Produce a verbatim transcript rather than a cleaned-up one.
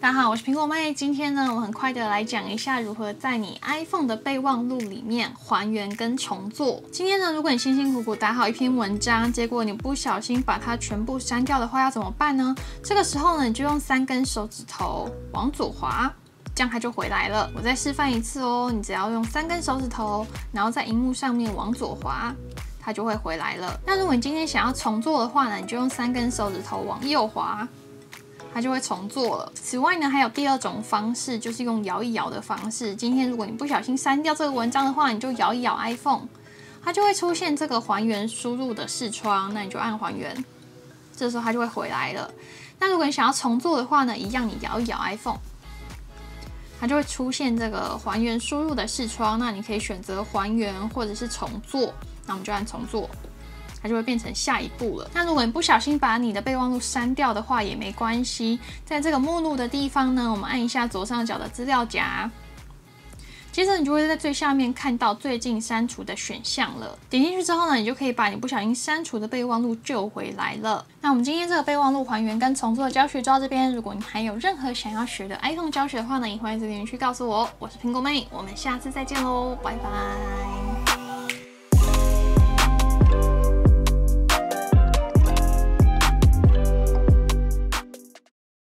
大家好，我是苹果妹。今天呢，我很快的来讲一下如何在你 iPhone 的备忘录里面还原跟重做。今天呢，如果你辛辛苦苦打好一篇文章，结果你不小心把它全部删掉的话，要怎么办呢？这个时候呢，你就用三根手指头往左滑，这样它就回来了。我再示范一次哦，你只要用三根手指头，然后在荧幕上面往左滑，它就会回来了。那如果你今天想要重做的话呢，你就用三根手指头往右滑，它就会重做了。此外呢，还有第二种方式，就是用摇一摇的方式。今天如果你不小心删掉这个文章的话，你就摇一摇 iPhone， 它就会出现这个还原输入的视窗，那你就按还原，这时候它就会回来了。那如果你想要重做的话呢，一样你摇一摇 iPhone， 它就会出现这个还原输入的视窗，那你可以选择还原或者是重做，那我们就按重做。它就会变成下一步了。那如果你不小心把你的备忘录删掉的话，也没关系。在这个目录的地方呢，我们按一下左上角的资料夹，接着你就会在最下面看到最近删除的选项了。点进去之后呢，你就可以把你不小心删除的备忘录救回来了。那我们今天这个备忘录还原跟重做的教学就到这边。如果你还有任何想要学的 iPhone 教学的话呢，也欢迎在留言区告诉我。我是苹果妹，我们下次再见喽，拜拜。